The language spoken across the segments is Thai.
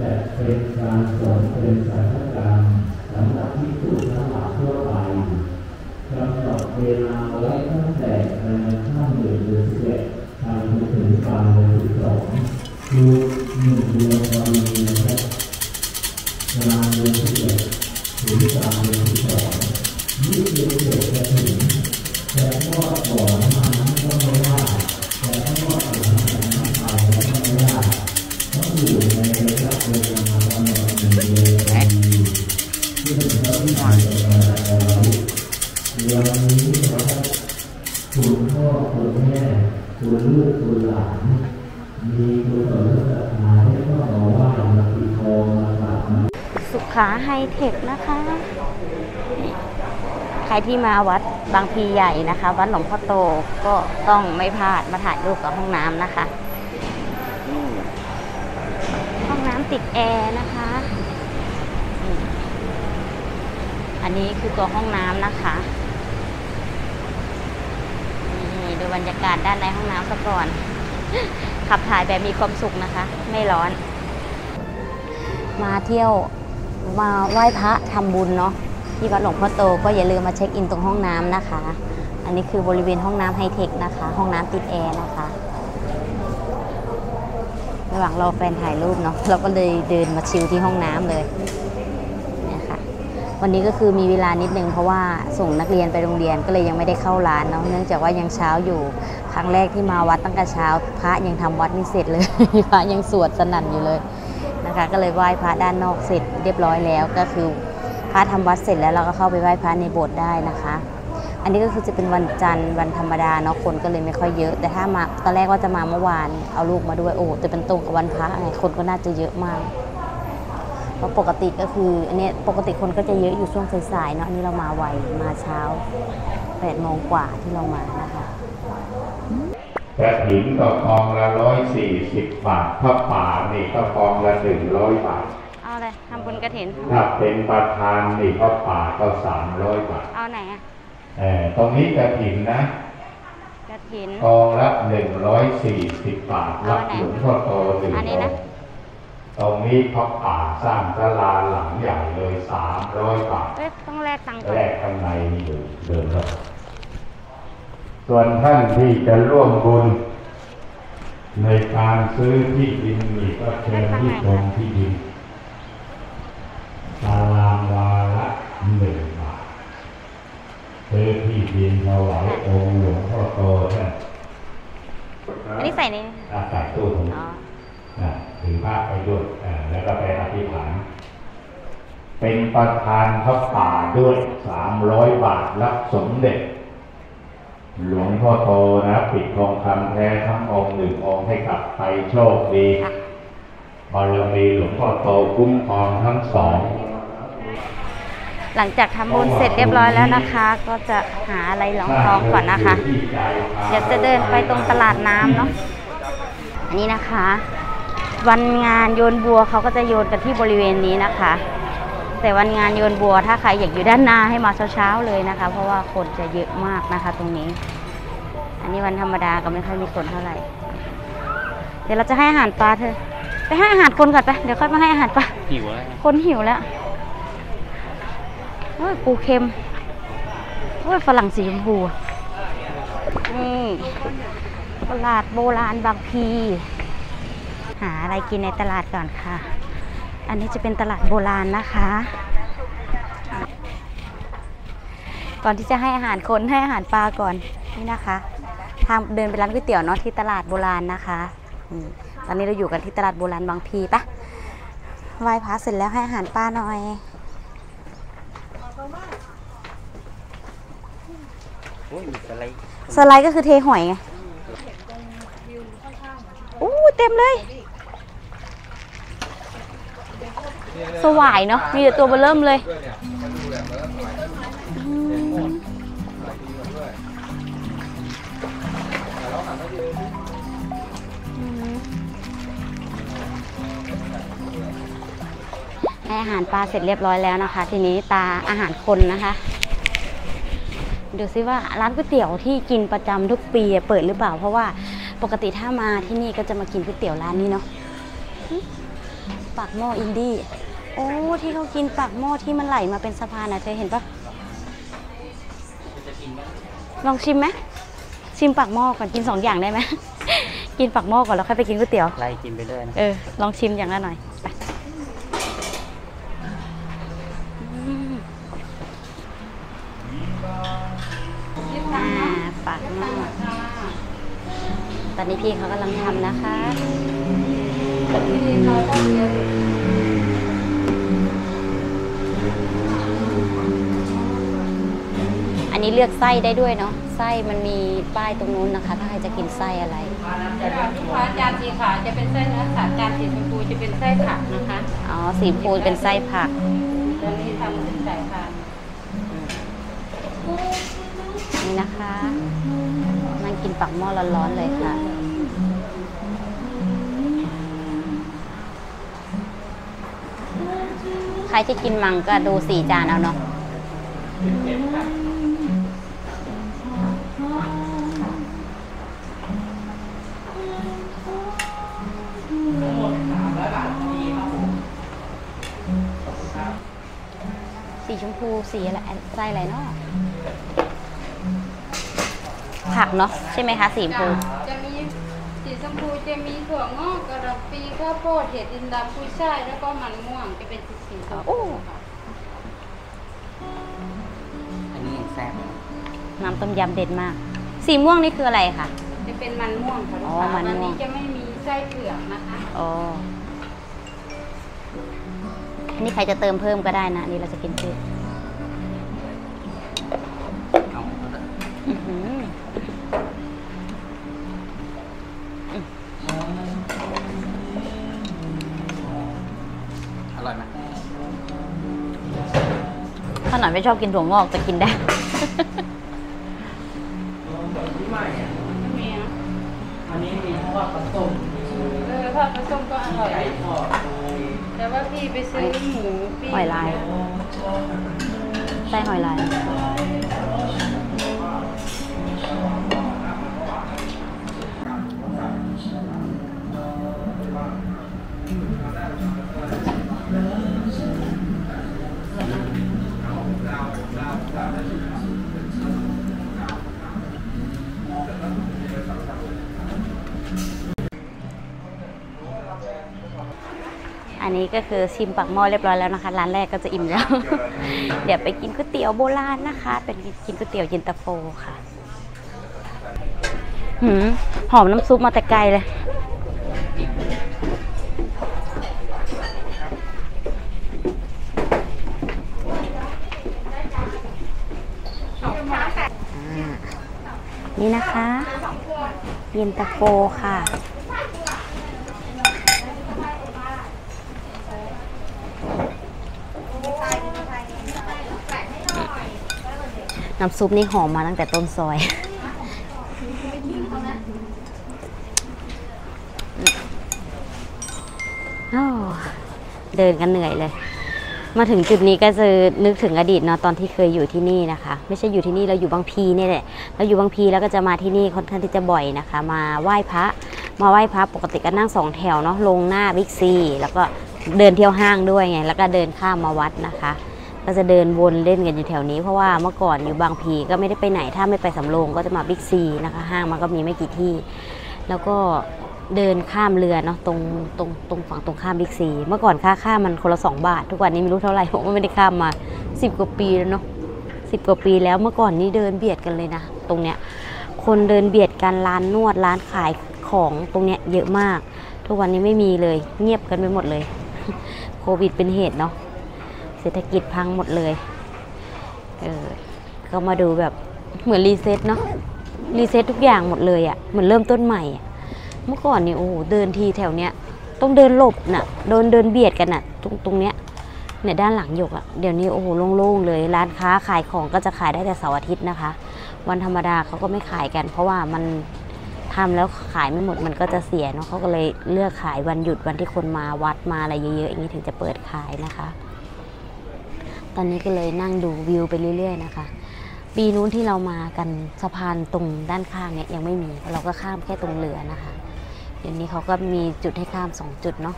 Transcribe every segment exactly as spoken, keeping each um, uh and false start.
แต่เป็นการสอนเป็นสถานการณ์สำหรับที่สุดทั้งหลายทั่วไปกำหนดเวลาไว้ตั้งแต่ในข้ามเดือนเดือนสิบเอ็ดทางถึงกลางเดือนสิบสองคือหนึ่งเดือนพอดีนะครับกลางเดือนสิบเอ็ดถึงกลางเดือนสิบสองยี่สิบเอ็ดจะถึงแต่ก็ก่อนมานั้นก็ไม่ได้แต่ก็ก่อนมานั้นไปแล้วก็ไม่ได้ต้องอยู่ในระยะเวลาประมาณหนึ่งเดือนพอดีที่เป็นเรื่องที่ผ่านมาแล้ววันนี้นะครับคุณพ่อคุณแม่คุณลูกคุณหลานมีคุณสมบัติมาให้พ่อบอกว่ามาติดคอมาฝากมาสุขาไฮเทคนะคะใครที่มาวัดบางพลีใหญ่นะคะวัดหลวงพ่อโตก็ต้องไม่พลาดมาถ่ายรูปกับห้องน้ำนะคะห้องน้ำติดแอร์นะคะอันนี้คือตัวห้องน้ำนะคะนี่ดูบรรยากาศด้านในห้องน้ำซะก่อนขับถ่ายแบบมีความสุขนะคะไม่ร้อนมาเที่ยวมาไหว้พระทำบุญเนาะที่วัดหลวงพ่อโตก็อย่าลืมมาเช็คอินตรงห้องน้ำนะคะอันนี้คือบริเวณห้องน้ำไฮเทคนะคะห้องน้ำติดแอร์นะคะระหว่างรอแฟนถ่ายรูปเนาะเราก็เลยเดินมาชิลที่ห้องน้ำเลยเนี่ยค่ะวันนี้ก็คือมีเวลานิดนึงเพราะว่าส่งนักเรียนไปโรงเรียนก็เลยยังไม่ได้เข้าร้านเนาะเนื่องจากว่ายังเช้าอยู่ครั้งแรกที่มาวัดตั้งแต่เช้าพระยังทำวัดไม่เสร็จเลยพระยังสวดสนั่นอยู่เลยนะคะก็เลยไหว้พระด้านนอกเสร็จเรียบร้อยแล้วก็คือพระทำวัดเสร็จแล้วเราก็เข้าไปไหว้พระในโบสถ์ได้นะคะอันนี้ก็คือจะเป็นวันจันทร์วันธรรมดาเนาะคนก็เลยไม่ค่อยเยอะแต่ถ้ามาตอนแรกว่าจะมาเมื่อวานเอาลูกมาด้วยโอ้แต่เป็นตรงกับวันพระไงคนก็น่าจะเยอะมากเพราะปกติก็คืออันนี้ปกติคนก็จะเยอะอยู่ช่วงสายๆเนาะอันนี้เรามาไวมาเช้าแปดโมงกว่าที่เรามานะคะกระถิ่นก็กองละร้อยสี่สิบบาทพระป่านี่ก็กองละหนึ่งร้อยบาทเอาเลยทำบุญกระถิ่นถ้าเป็นประธานนี่พระป่าก็สามร้อยบาทเอาไหนอ่ะเออตรงนี้กระถิ่นนะกระถิ่นกองละหนึ่งร้อยสี่สิบบาทรับหลวงพ่อโตหนึ่งองค์ตรงนี้พระป่าสร้างศาลาหลังใหญ่เลยสามร้อยบาทต้องแลกตังค์แลกข้างในนี่อยู่เดินครับส่วนท่านที่จะร่วมบุญในการซื้อที่ดินนี่ก็เชิญที่กรมที่ดินตารางวาละหนึ่งบาทซื้อที่ดินถวายองค์หลวงพ่อโตท่านอันนี้ใส่ในใส่ตู้ถุงถือผ้าไปด้วยแล้วก็ไปอธิษฐานเป็นประธานพระป่าด้วยสามร้อยบาทรับสมเด็จหลวงพ่อโตนะปิดทองคำแท้ทั้งองค์หนึ่งองค์ให้กลับไปโชคดีบารมีหลวงพ่อโตคุ้มครองทั้งสองหลังจากทำบุญเสร็จเรียบร้อยแล้วนะคะก็จะหาอะไรรองท้องก่อนนะคะเดี๋ยวจะเดินไปตรงตลาดน้ำเนาะอันนี้นะคะวันงานโยนบัวเขาก็จะโยนกันที่บริเวณนี้นะคะแต่วันงานโยนบัวถ้าใครอยากอยู่ด้านหน้าให้มาเช้าๆเลยนะคะเพราะว่าคนจะเยอะมากนะคะตรงนี้อันนี้วันธรรมดาก็ไม่ค่อยมีคนเท่าไหร่เดี๋ยวเราจะให้อาหารปลาเธอไปให้อาหารคนก่อนไปเดี๋ยวค่อยมาให้อาหารปลาหิวแล้วคนหิวแล้วโอ้ยปูเค็มโอ้ยฝรั่งสีชมพูนี่ตลาดโบราณบางพลีหาอะไรกินในตลาดก่อนค่ะอันนี้จะเป็นตลาดโบราณนะคะก่อนที่จะให้อาหารคนให้อาหารปลาก่อนนี่นะคะทางเดินไปร้านก๋วยเตี๋ยวเนาะที่ตลาดโบราณนะคะตอนนี้เราอยู่กันที่ตลาดโบราณบางพลีปะไหว้พระเสร็จแล้วให้อาหารปลาหน่อยสไลด์ก็คือเทหอยไงอู้เต็มเลยสวายเนาะมีแต่ตัวเบอเริ่มเลยให้อาหารปลาเสร็จเรียบร้อยแล้วนะคะทีนี้ตาอาหารคนนะคะดูซิว่าร้านก๋วยเตี๋ยวที่กินประจำทุกปีเปิดหรือเปล่าเพราะว่าปกติถ้ามาที่นี่ก็จะมากินก๋วยเตี๋ยวร้านนี้เนาะปากหม้ออินดี้โอ้ที่เขากินปากหม้อที่มันไหลมาเป็นสะพานนะเธอเห็นปะลองชิมไหมชิมปากหม้อก่อนกินสองอย่างได้ไหม กินปากหม้อก่อนแล้วค่อยไปกินก๋วยเตี๋ยวไล่กินไปด้วยนะเออลองชิมอย่างละหน่อยไปปากหม้อตอนนี้พี่เขากำลังทำนะคะอันนี้เลือกไส้ได้ด้วยเนาะไส้มันมีป้ายตรงนู้นนะคะถ้าใครจะกินไส้อะไรลูกค้าจานสีขาวจะเป็นไส้เนื้อสัตว์จานสีชมพูจะเป็นไส้ผักนะคะอ๋อสีชมพูเป็นไส้ผักตัวนี้ทำขึ้นใส่ค่ะนี่นะคะนั่งกินปักหม้อร้อนๆเลยค่ะใครที่กินมังก็ดูสี่จานเอาเนาะสีชมพูสีอะไรไส้อะไรเนาะผักเนาะใช่ไหมคะสีชมพูจะมีสีชมพูจะมีถั่วงอกกระหล่ำปีข้าวโพดเห็ดดินดำกุ้ยช่ายแล้วก็มันม่วงจะเป็นสีสีโอ้อันนี้แซ่บน้ำต้มยำเด็ดมากสีม่วงนี่คืออะไรคะจะเป็นมันม่วงค่ะลูกค้าวันนี้จะไม่มีไส้เผือกนะคะอ๋อนี่ใครจะเติมเพิ่มก็ได้นะนี่เราจะกินเพิ่มอร่อยไหมขนาดไม่ชอบกินถั่วงอกแต่กินได้มีอ่ะอันนี้มีทอดปลาส้มเออทอดปลาส้มก็อร่อยแต่ว่าพี่ไปซื้อหมูพี่หอยลายไส้หอยลายอันนี้ก็คือชิมปากหม้อเรียบร้อยแล้วนะคะร้านแรกก็จะอิ่มแล้ว เดี๋ยวไปกินก๋วยเตี๋ยวโบราณนะคะเป็นกินก๋วยเตี๋ยวเย็นตาโฟค่ะหืมหอมน้ำซุปมาแต่ไกลเลยนี่นะคะเย็นตาโฟค่ะน้ำซุปนี่หอมมาตั้งแต่ต้นซอยเดินกันเหนื่อยเลยมาถึงจุดนี้ก็จะนึกถึงอดีตเนาะตอนที่เคยอยู่ที่นี่นะคะไม่ใช่อยู่ที่นี่เราอยู่บางพีนี่แหละเราอยู่บางพีแล้วก็จะมาที่นี่ค่อนข้างที่จะบ่อยนะคะมาไหว้พระมาไหว้พระปกติก็นั่งสองแถวเนาะลงหน้าบิ๊กซีแล้วก็เดินเที่ยวห้างด้วยไงแล้วก็เดินข้ามมาวัดนะคะก็จะเดินวนเล่นกันอยู่แถวนี้เพราะว่าเมื่อก่อนอยู่บางพีก็ไม่ได้ไปไหนถ้าไม่ไปสำโรงก็จะมาบิ๊กซีนะคะห้างมันก็มีไม่กี่ที่แล้วก็เดินข้ามเรือเนาะตรงตรงตรงฝั่งตรงข้ามบิ๊กซีเมื่อก่อนค่าข้ามมันคนละสองบาททุกวันนี้ไม่รู้เท่าไหร่ผมไม่ได้ข้ามมาสิบกว่าปีแล้วเนาะสิบกว่าปีแล้วเมื่อก่อนนี้เดินเบียดกันเลยนะตรงเนี้ยคนเดินเบียดกันร้านนวดร้านขายของตรงเนี้ยเยอะมากทุกวันนี้ไม่มีเลยเงียบกันไปหมดเลยโควิดเป็นเหตุเนาะเศรษฐกิจพังหมดเลยเออก็มาดูแบบเหมือนรีเซ็ตเนาะรีเซ็ตทุกอย่างหมดเลยอะ่ะเหมือนเริ่มต้นใหม่เมื่อก่อนนี่โอ้โหเดินทีแถวเนี้ยต้องเดินหลบน่ะเดินเดินเบียดกันน่ะตรงตรงเนี้ยเนี่ยด้านหลังหยกอะ่ะเดี๋ยวนี้โอ้โหโล่งๆเลยร้านค้าขายของก็จะขายได้แต่เสาร์อาทิตย์นะคะวันธรรมดาเขาก็ไม่ขายกันเพราะว่ามันทำแล้วขายไม่หมดมันก็จะเสียเนาะเขาก็เลยเลือกขายวันหยุดวันที่คนมาวัดมาอะไรเยอะๆอย่างนี้ถึงจะเปิดขายนะคะตอนนี้ก็เลยนั่งดูวิวไปเรื่อยๆนะคะปีนู้นที่เรามากันสะพานตรงด้านข้างเนี่ยยังไม่มีเราก็ข้ามแค่ตรงเรือนะคะเดี๋ยวนี้เขาก็มีจุดให้ข้ามสองจุดเนาะ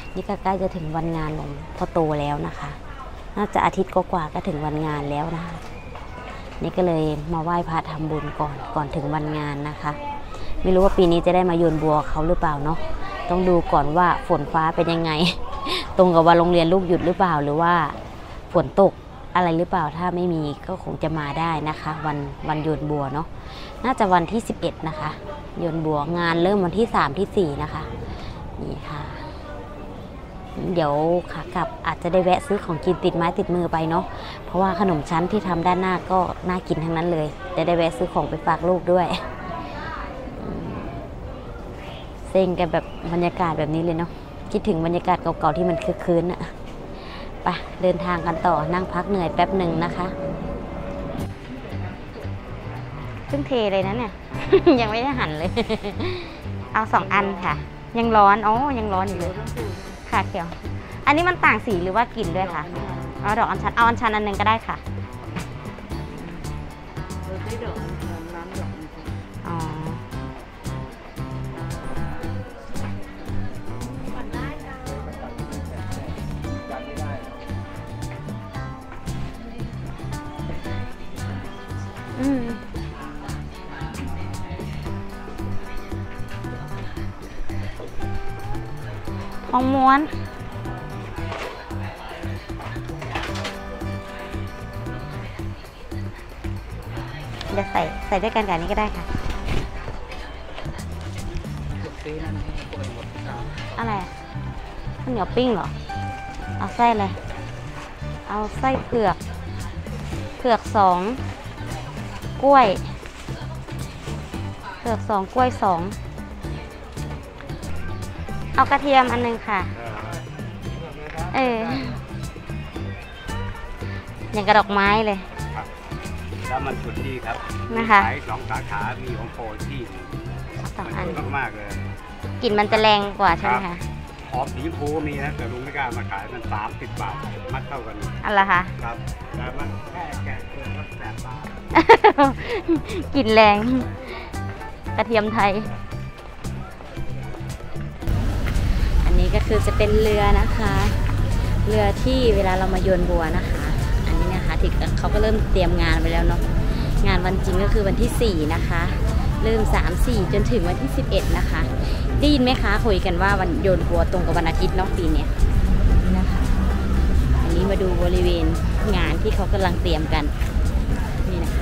นี่ก็ใกล้จะถึงวันงานหลวงพ่อโตแล้วนะคะ น่าจะอาทิตย์กว่าๆก็ถึงวันงานแล้วนะคะนี่ก็เลยมาไหว้พระทำบุญก่อนก่อนถึงวันงานนะคะ ไม่รู้ว่าปีนี้จะได้มาโยนบัวเขาหรือเปล่าเนาะต้องดูก่อนว่าฝนฟ้าเป็นยังไง ตรงกับวันโรงเรียนลูกหยุดหรือเปล่าหรือว่าฝนตกอะไรหรือเปล่าถ้าไม่มีก็คงจะมาได้นะคะ วันวันโยนบัวเนาะน่าจะวันที่สิบเอ็ดนะคะโยนบัวงานเริ่มวันที่สามที่สี่นะคะนี่ค่ะเดี๋ยวขากลับอาจจะได้แวะซื้อของกินติดไม้ติดมือไปเนาะเพราะว่าขนมชั้นที่ทำด้านหน้าก็น่ากินทั้งนั้นเลยจะได้แวะซื้อของไปฝากลูกด้วยเซ็งกันแบบบรรยากาศแบบนี้เลยเนาะคิดถึงบรรยากาศเก่าๆที่มันคึกคืนอะไปเดินทางกันต่อนั่งพักเหนื่อยแป๊บหนึ่งนะคะเพิ่งเทเลยนะเนี่ย ยังไม่ได้หั่นเลย เอาสองอันค่ะยังร้อนอ๋อยังร้อนอยู่เลยค่ะเขียวอันนี้มันต่างสีหรือว่ากลิ่นด้วยค่ะเอาดอกอัญชันเอาอัญชันอันหนึ่งก็ได้ค่ะอ๋ออืมทองม้วนเดี๋ยวใส่ใส่ด้วยกันกับนี้ก็ได้ค่ะอะไรข้าวเหนียวปิ้งเหรอเอาไส้อะไรเอาไส้เผือกเผือกสองกล้วยเผือกสองกล้วยสองเอากระเทียมอันนึงค่ะเอออย่างกระดอกไม้เลยแล้วมันสุดดีครับนะคะขายสองสาขา มีของโปรที่สองอันมากๆเลยกลิ่นมันจะแรงกว่าใช่ไหมคะหอมสีชมพูก็มีนะแต่ลุงไม่กล้ามาขายมันสามสิบบาทมัดเท่ากันอะไรคะครับแต่มันแค่แกะเกินก็แปดบาทกลิ่นแรงกระเทียมไทยอันนี้ก็คือจะเป็นเรือนะคะเรือที่เวลาเรามาโยนบัวนะคะอันนี้นะคะที่เขาก็เริ่มเตรียมงานไปแล้วเนาะงานวันจริงก็คือวันที่สี่นะคะเริ่มสาม สี่จนถึงวันที่สิบเอ็ดนะคะได้ยินไหมคะคุยกันว่าวันโยนบัวตรงกับวันอาทิตย์เนาะปีนี้นะคะอันนี้มาดูบริเวณงานที่เขากำลังเตรียมกันนี่นะคะ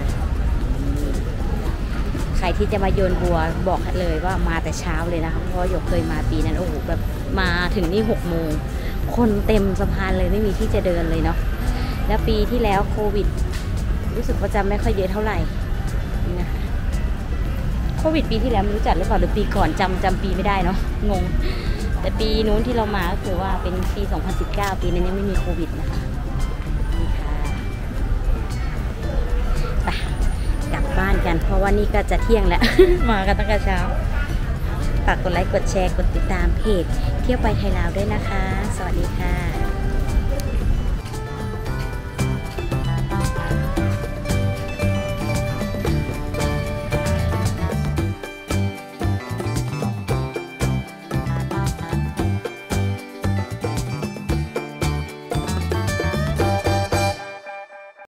ใครที่จะมาโยนบัวบอกเลยว่ามาแต่เช้าเลยนะคะเพราะหยกเคยมาปีนั้นโอ้โหแบบมาถึงนี่หกโมงคนเต็มสะพานเลยไม่มีที่จะเดินเลยเนาะแล้วปีที่แล้วโควิดรู้สึกว่าจะไม่ค่อยเยอะเท่าไหร่นี่นะคะโควิดปีที่แล้วไม่รู้จักหรือเปล่าหรือปีก่อนจำจำปีไม่ได้เนาะงงแต่ปีนู้นที่เรามาก็คือว่าเป็นปีสองพันสิบเก้าปีนั้นยังไม่มีโควิดนะคะนี่ค่ะไปกลับบ้านกันเพราะว่านี่ก็จะเที่ยงแล้ว มากันตั้งแต่เช้าฝากกดไลค์กดแชร์กดติดตามเพจเที่ยวไปไทยลาวด้วยนะคะสวัสดีค่ะ